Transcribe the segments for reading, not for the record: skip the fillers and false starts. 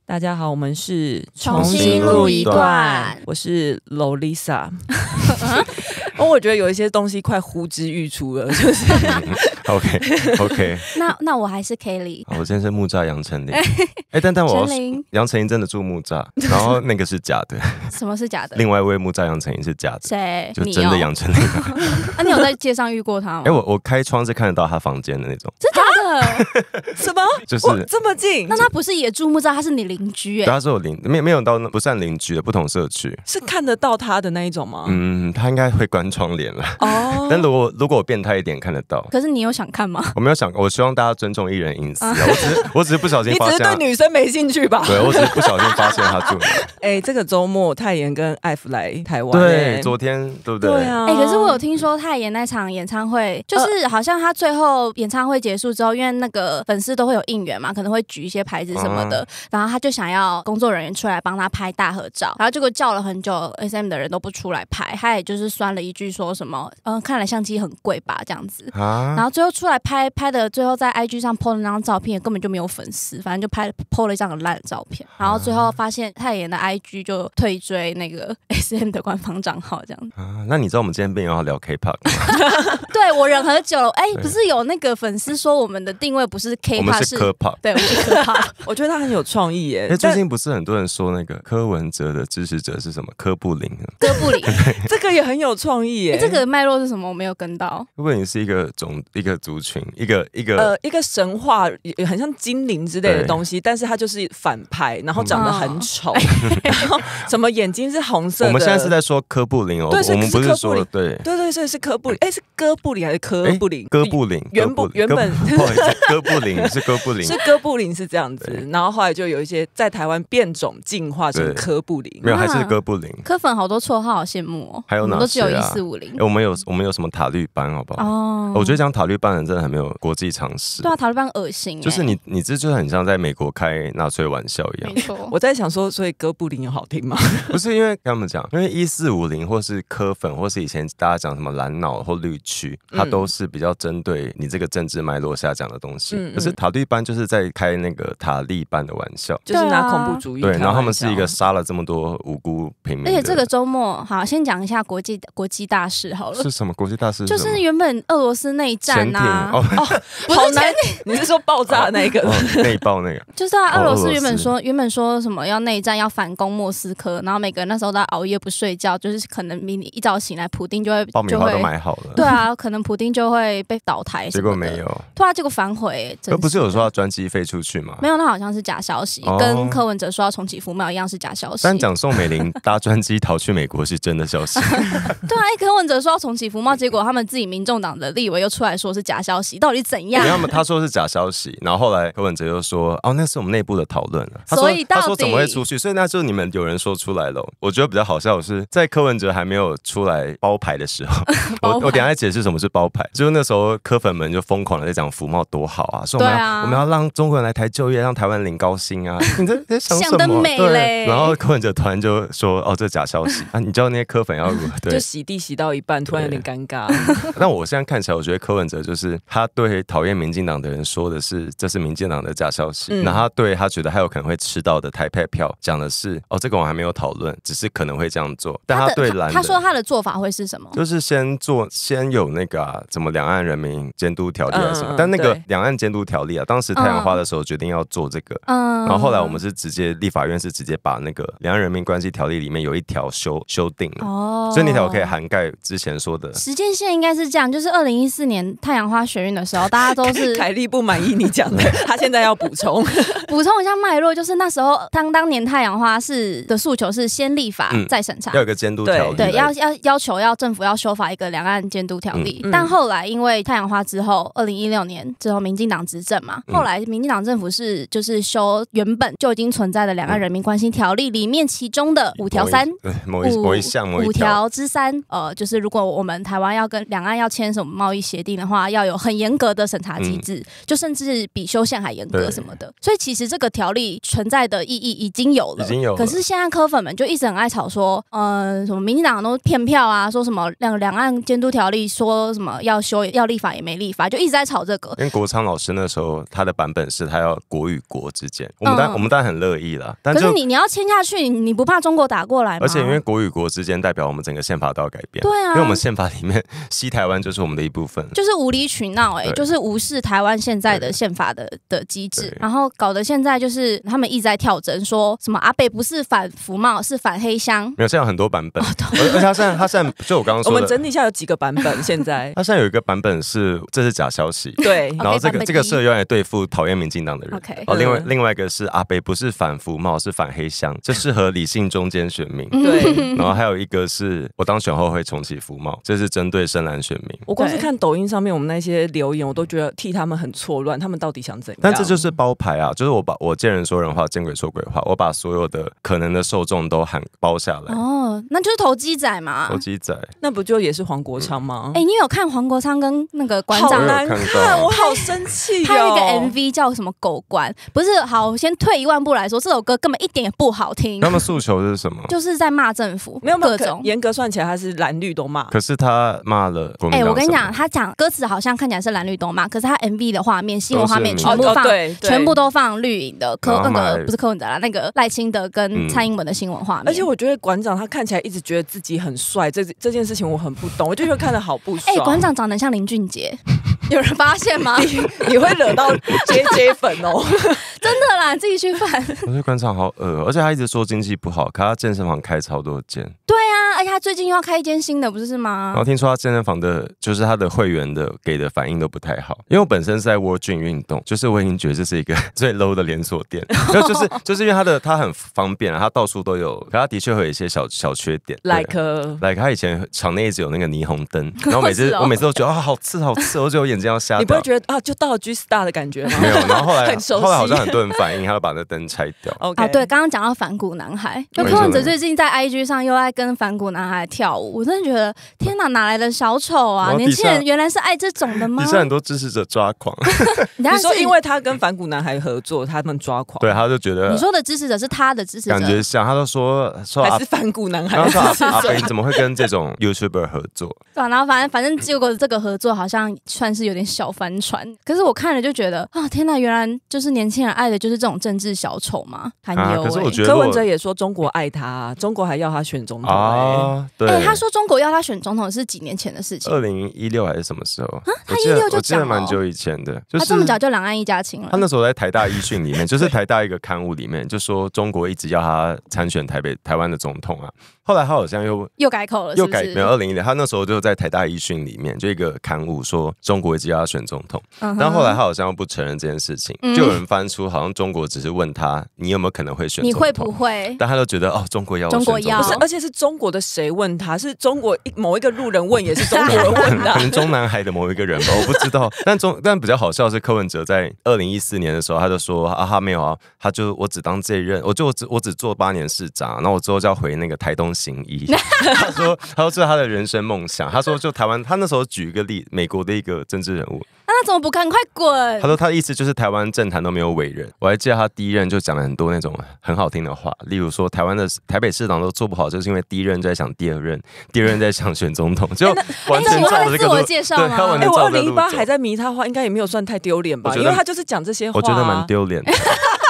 大家好，我们是重新录一段， 我是 Lolisa。我觉得有一些东西快呼之欲出了，就是。 OK。 那我还是 Kelly。 我今天是木栅杨丞琳。但我杨丞琳真的住木栅，然后那个是假的。 什么是假的？ 另外一位木栅杨丞琳是假的。 谁？ 就真的杨丞琳。 啊，你有在街上遇过他吗？ 我开窗是看得到他房间的那种。 真假的？ 什么？ 就是这么近？ 那他不是也住木栅，他是你邻居对，他是我没有到不算邻居的不同社区。 是看得到他的那一种吗？ 他应该会关窗帘了。哦。但如果我变态一点看得到。 可是你有想看吗？ 我没有想，我希望大家尊重艺人隐私。我只是不小心发现。 你只是对女生没兴趣吧？ 对，我只是不小心发现他住哪。 这个周末泰妍跟艾芙来台湾。 对，昨天对不对？ 对啊。 可是我有听说泰妍那场演唱会，就是好像他最后演唱会结束之后，因为那个粉丝都会有应援嘛，可能会举一些牌子什么的，然后他就想要工作人员出来帮他拍大合照，然后结果叫了很久 SM 的人都不出来拍，他也就是酸了一句说什么看来相机很贵吧这样子，然后最后出来拍的，最后在 IG 上 po 了那张照片根本就没有粉丝，反正就po 了一张很烂的照片，然后最后发现泰妍的 IG 就退追那个 SM 的官方账号这样子。 那你知道我们今天并要聊 K-pop 吗？ 对，我忍很久了。不是有那个粉丝说我们的定位不是 K-pop， 我们是科 pop。 对，我们是科 pop。 我觉得他很有创意耶。 最近不是很多人说那个柯文哲的支持者是什么？柯布林。 这个也很有创意耶。 这个脉络是什么？我没有跟到。 柯布林是一个族群，一个神话，很像精灵之类的东西，但是他就是反派，然后长得很丑，然后什么眼睛是红色的。 我们现在是在说柯布林哦， 对， 我们不是说对， 所以是柯布林。是哥布林还是柯布林？ 哥布林， 原本不好意思，哥布林是哥布林， 是哥布林是这样子，然后后来就有一些在台湾变种进化成柯布林， 没有，还是哥布林。 柯粉好多绰号，好羡慕哦。 还有哪些啊？ 我们都只有1450。 我们有什么塔绿班，好不好？哦，我觉得讲塔绿班人真的很没有国际常识。 对啊，塔绿班恶心。 就是你这就很像在美国开纳粹玩笑一样。 没错。 我在想说，所以哥布林有好听吗？ 不是，因为跟他们讲，因为1450或是柯粉，或是以前大家讲什么蓝脑或绿区，它都是比较针对你这个政治脉络下讲的东西。可是塔利班就是在开那个塔利班的玩笑， 就是拿恐怖主义。 对，然后他们是一个杀了这么多无辜平民。 而且这个周末，好，先讲一下国际大事好了。 是什么国际大事？ 就是原本俄罗斯内战啊。 不是潜艇，你是说爆炸那个内爆那个？ 就是啊，俄罗斯原本说什么要内战，要反攻莫斯科，然后每个人那时候都熬夜不睡觉，就是可能明一早醒来，普丁就会爆米花都买好了。 对啊，可能普丁就会被倒台。 结果没有。 对啊，结果反悔。 不是有说要专机飞出去吗？ 没有，那好像是假消息，跟柯文哲说要重启服贸一样是假消息。 但讲宋美龄搭专机逃去美国是真的消息。 对啊，柯文哲说要重启服贸，结果他们自己民众党的立委又出来说是假消息，到底怎样？ 他说是假消息，然后后来柯文哲又说那是我们内部的讨论了。他说怎么会出去？所以那就是你们有人说出来了。我觉得比较好笑的是，在柯文哲还没有出来包牌的时候，我等一下再解释什么是包牌。就是那时候柯粉们就疯狂的在讲服贸多好啊，说我们要让中国人来台就业，让台湾领高薪啊。你在想什么？ 想得美嘞。 然后柯文哲突然就说这假消息啊，你知道那些柯粉要如何？对， 就洗地洗到一半，突然有点尴尬。 但我现在看起来，我觉得柯文哲就是他对讨厌民进党的人说的是这是民进党的假消息，然后他对他觉得还有可能会吃到的台派票讲的是这个我还没有讨论，只是可能会这样做。但他对蓝的， 他说他的做法会是什么？ 就是先有那个怎么两岸人民监督条例还是什么，但那个两岸监督条例当时太阳花的时候决定要做这个，然后后来我们是直接立法院是直接把那个两岸人民关系条例里面有一条修订了，所以那条可以涵盖之前说的时间线应该是这样，就是2014年太阳花学运的时候，大家都是凯莉不满意你讲的，他现在要补充一下脉络，就是那时候当年太阳花的诉求是先立法再审查， 要有个监督条例， 对，要求政府要修法一个两岸监督条例，但后来因为太阳花之后，2016年之后民进党执政嘛，后来民进党政府就是修原本就已经存在的两岸人民关系条例里面其中的5条3， 某一项 5条之3，就是如果我们台湾要跟两岸要签什么贸易协定的话，要有很严格的审查机制，就甚至比修宪还严格什么的。所以其实这个条例存在的意义已经有了，可是现在柯粉们就一直很爱吵说，什么民进党都骗票啊，说什么两岸监督条例说什么要修要立法也没立法，就一直在吵这个。 跟国昌老师那时候他的版本是他要国与国之间，我们当然很乐意啦，但可是你要签下去，你不怕中国打过来吗？ 而且因为国与国之间代表我们整个宪法都要改变， 对啊， 因为我们宪法里面西台湾就是我们的一部分， 就是无理取闹就是无视台湾现在的宪法的机制，然后搞得现在就是他们一直在跳针，说什么阿北不是反服贸是反黑箱， 没有，现在有很多版本，而且他现在就我刚刚说的， 我们整理一下有几个版本，现在他现在有一个版本是这是假消息， 对， 然后这个是用来对付讨厌民进党的人， OK， 另外一个是阿北不是反服贸是反黑箱，这适合理性中间选民， 对， 然后还有一个是我当选后会重启服贸，这是针对深蓝选民。 我光是看抖音上面我们那些留言，我都觉得替他们很错乱，他们到底想怎样？ 但这就是包牌啊，就是我见人说人话，见鬼说鬼话，我把所有的可能的受众都包下来。 哦，那就是投机仔嘛， 投机仔， 那不就也是黄国昌吗？ 你有看黄国昌跟那个馆长？ 好难看，我好生气他有一个 MV 叫什么狗官，不是好，先退一万步来说，这首歌根本一点也不好听。 他们诉求是什么？ 就是在骂政府， 没有各种。 严格算起来，他是蓝绿都骂。 可是他骂了国民党。 我跟你讲，他讲歌词好像看起来是蓝绿都骂，可是他 MV 的画面、新闻画面全部放，全部都放绿营的那个不是柯文哲啦，那个赖清德跟蔡英文的新闻画面。 而且我觉得馆长他看起来一直觉得自己很帅，这件事情我很不懂，我就觉得看得好不爽。 馆长长得像林俊杰。有人发现吗？ 你会惹到 JJ 粉哦， 真的啦，自己去翻。 我觉得馆长好恶，而且他一直说经济不好，可他健身房开超多间。 对啊，而且他最近又要开一间新的，不是吗？ 然后听说他健身房的，就是他的会员的给的反应都不太好，因为我本身是在 World Gym 运动，就是我已经觉得这是一个最 low 的连锁店，就是因为他很方便啊，他到处都有，可他的确会有一些小缺点 ，like 他以前场内一直有那个霓虹灯，然后我每次都觉得好刺，我就有眼睛要瞎掉。 你不会觉得就到了 G Star 的感觉吗？ 没有，然后后来好像很多人反应，他就把那灯拆掉。 对，刚刚讲到反骨男孩，就柯文哲最近在 IG 上又在跟反骨男孩跳舞，我真的觉得天哪来的小丑啊！年轻人原来是爱这种的吗？ 底下很多支持者抓狂。 你说因为他跟反骨男孩合作，他们抓狂？ 对，他就觉得你说的支持者是他的支持者， 感觉像他都说还是反骨男孩。 他说阿北怎么会跟这种 YouTuber 合作？ 对，然后反正结果这个合作好像算是有点小帆船。可是我看了就觉得天哪，原来就是年轻人爱的就是这种政治小丑吗？很油。 可是我觉得柯文哲也说中国爱他，中国还要他选总统。 对， 他说中国要他选总统是几年前的事情 ，2016还是什么时候？ 他16就讲了， 我记得蛮久以前的。 他这么早就两岸一家亲了。 他那时候在台大医讯里面，就是台大一个刊物里面，就说中国一直要他参选台湾的总统啊。后来他好像又改口了，没有2010，他那时候就在台大医讯里面就一个刊物说中国一直要他选总统，但后来他好像又不承认这件事情，就有人翻出好像中国只是问他你有没有可能会选总统， 你会不会？ 但他就觉得中国要， 不是， 而且是中国的谁问他？是中国某一个路人问，也是中国人问的， 可能中南海的某一个人吧，我不知道。但比较好笑的是柯文哲在2014年的时候，他就说他没有啊，我只当这一任，我只做8年市长，然后我之后就要回那个台东行医。他说这是他的人生梦想。他说就台湾，他那时候举一个例，美国的一个政治人物。 那他怎么不赶快滚？ 他说他的意思就是台湾政坛都没有伟人。我还记得他第一任就讲了很多那种很好听的话，例如说台北市长都做不好，就是因为第一任在想第二任，第二任在想选总统，就完全照着这个路。 自我介绍吗？ 我2018还在迷他话，应该也没有算太丢脸吧？因为他就是讲这些话， 我觉得蛮丢脸的。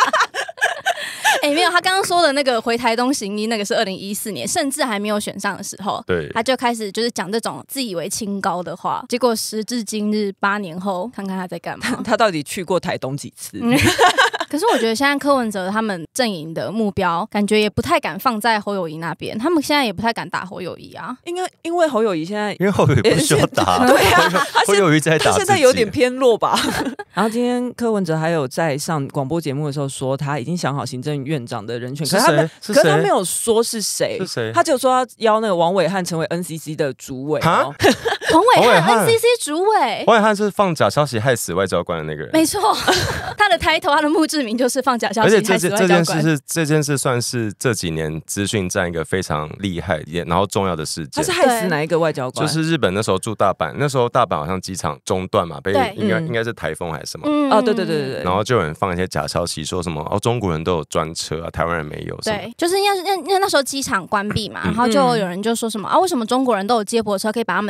没有，他刚刚说的那个回台东行医，那个是2014年，甚至还没有选上的时候， 对， 他就开始就是讲这种自以为清高的话。结果时至今日，8年后，看看他在干嘛。 他到底去过台东几次？ 可是我觉得现在柯文哲他们阵营的目标，感觉也不太敢放在侯友宜那边，他们现在也不太敢打侯友宜啊。 因为侯友宜现在， 因为侯友宜不需要打， 对啊， 侯友宜在打， 他现在有点偏弱吧。然后今天柯文哲还有在上广播节目的时候说，他已经想好行政院长的人选，可是他没有说是谁，他只有说要邀那个王伟汉成为 NCC 的主委。 王伟汉 NCC 主委， 王伟汉是放假消息害死外交官的那个人， 没错，他的抬头，他的墓志铭就是放假消息害死外交官。 这件事算是这几年资讯战一个非常厉害然后重要的事件。 他是害死哪一个外交官？ 就是日本那时候驻大阪，那时候大阪好像机场中断嘛，被应该是台风还是什么？ 对。 然后就有人放一些假消息，说什么中国人都有专车啊，台湾人没有。 对，就是因为那时候机场关闭嘛，然后就有人就说什么为什么中国人都有接驳车可以把他们载去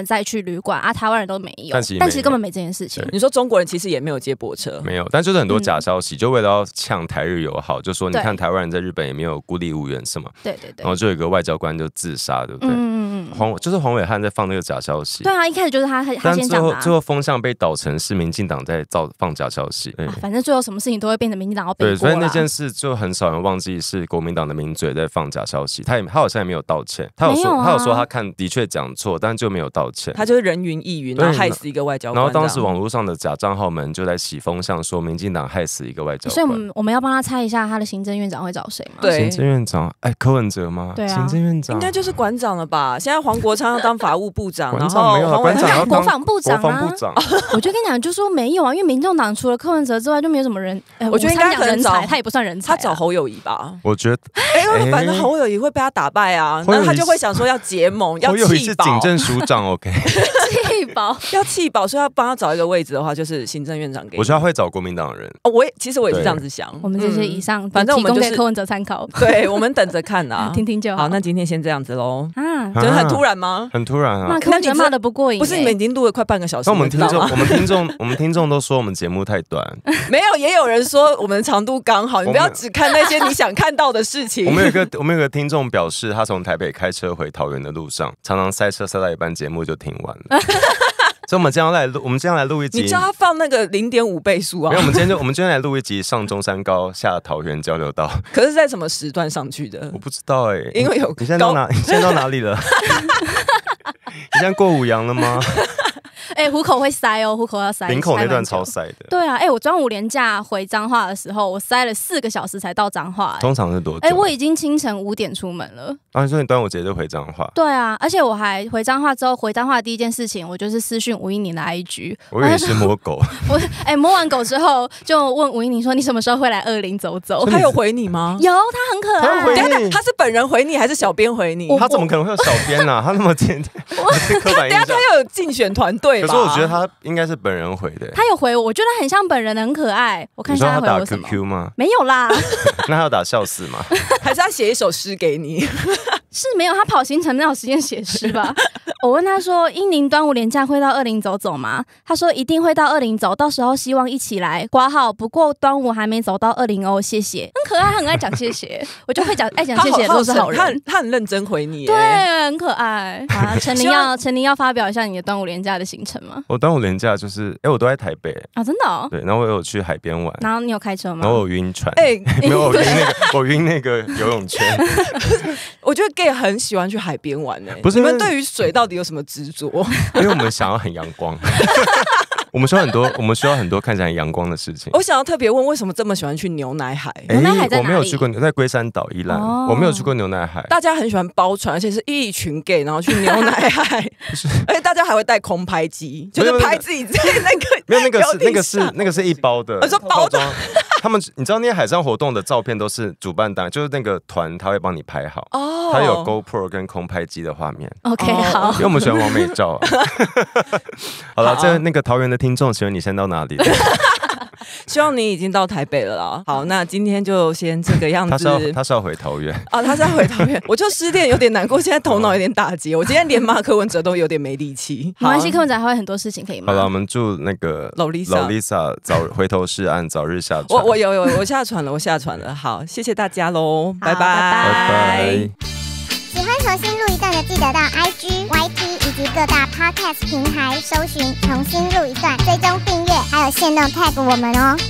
旅馆啊，台湾人都没有，但其实根本没这件事情。 你说中国人其实也没有接驳车， 没有，但就是很多假消息，就为了要呛台日友好，就说你看台湾人在日本也没有孤立无援什么， 对， 然后就有一个外交官就自杀，对不对？就是黄伟汉在放那个假消息。 对啊，一开始就是他先讲的， 最后风向被导成是民进党在放假消息。 反正最后什么事情都会变成民进党要背锅啦。 对，所以那件事就很少人忘记是国民党的名嘴在放假消息。他好像也没有道歉，他有说他看的确讲错，但就没有道歉。 他就是人云亦云，然后害死一个外交官。 然后当时网络上的假账号们就在洗风向，说民进党害死一个外交官。 所以我们要帮他猜一下他的行政院长会找谁吗？ 对， 行政院长，柯文哲吗？ 对啊， 行政院长应该就是馆长了吧？现在黄国昌要当法务部长， 然后没有馆长要当国防部长啊。 国防部长， 我就跟你讲，就说没有啊，因为民众党除了柯文哲之外就没有什么人。 我觉得应该很人才，他也不算人才， 他找侯友宜吧？ 我觉得， 反正侯友宜会被他打败啊，那他就会想说要结盟，要侯友宜是警政署长 ，OK， 弃保要弃保，所以要帮他找一个位置的话，就是行政院长给。 我觉得他会找国民党人。 其实我也是这样子想。 我们这些以上， 反正我们提供给柯文哲参考。 对，我们等着看啊， 听听就好。 好，那今天先这样子喽。 啊， 真的很突然吗？ 很突然啊！ 那柯文哲骂的不过瘾。 不是，你们已经录了快半个小时。 那我们听众都说我们节目太短。 没有，也有人说我们长度刚好。你不要只看那些你想看到的事情。 我们有个听众表示，他从台北开车回桃园的路上，常常塞车塞到一半，节目就听完了。所以我们今天来录一集。 你叫他放那个0.5倍速啊？ 没有，我们今天来录一集上中山高下桃园交流道。 可是在什么时段上去的？ 我不知道因为有你现在到哪里了？你现在过五羊了吗？ 虎口会塞哦，虎口要塞。 林口那段超塞的。 对啊，我端午连假回彰化的时候，我塞了4个小时才到彰化。 通常是多久？ 我已经清晨5点出门了。 啊，所以你端午节就回彰化？ 对啊，而且我还回彰化之后，回彰化的第一件事情，我就是私讯吴音宁的 IG。 我以为是摸狗。 摸完狗之后，就问吴音宁说：“你什么时候会来20走走？” 他有回你吗？ 有，他很可爱。 他是本人回你还是小编回你？ 他怎么可能会有小编啊？他那么天刻板印象。 他有竞选团队吧？ 可是我觉得他应该是本人回的。 他有回我，我觉得很像本人的，很可爱。我看一下他回我什么。 你说他打 QQ 吗？ 没有啦。 那他要打笑死吗？ 还是他写一首诗给你？ 是没有，他跑行程没有时间写诗吧？我问他说：“英宁端午连假会到20走走吗？”他说：“一定会到20走，到时候希望一起来。”括号不过端午还没走到20哦，谢谢。很可爱，很爱讲谢谢，我就会爱讲谢谢的都是好人。 他很认真回你， 对，很可爱。好，陈琳要发表一下你的端午连假的行程吗？ 我端午连假就是我都在台北啊，真的哦。 对，然后我有去海边玩。 然后你有开车吗？ 然后我晕船。没有，我晕那个游泳圈。 我觉得 gay 很喜欢去海边玩不是你们对于水到底有什么执着？ 因为我们想要很阳光。我们需要很多看起来很阳光的事情。 我想要特别问，为什么这么喜欢去牛奶海？ 牛奶海在哪里？ 我没有去过，在龟山岛宜兰。我没有去过牛奶海。 大家很喜欢包船，而且是一群 gay， 然后去牛奶海，而且大家还会带空拍机，就是拍自己在那个没有那个是一包的， 我说包装。 他们你知道那些海上活动的照片都是主办单位，就是那个团他会帮你拍好，他有 GoPro 跟空拍机的画面。 OK， 好， 因为我们喜欢完美照。好了，这那个桃园的听众，请问你先到哪里了？ 希望你已经到台北了啦。好，那今天就先这个样子。 他是要回桃园啊，他是要回桃园。我就失恋有点难过，现在头脑有点打结。我今天连骂柯文哲都有点没力气。 没关系，柯文哲还会很多事情可以骂。 好了，我们祝那个老 Lisa 回头是岸，早日下船。 我下船了，好，谢谢大家喽，拜拜。 喜欢重新录一段的，记得到 IG、YT 以及各大 Podcast 平台搜寻重新录一段，追踪订阅，还有限动 tag 我们哦。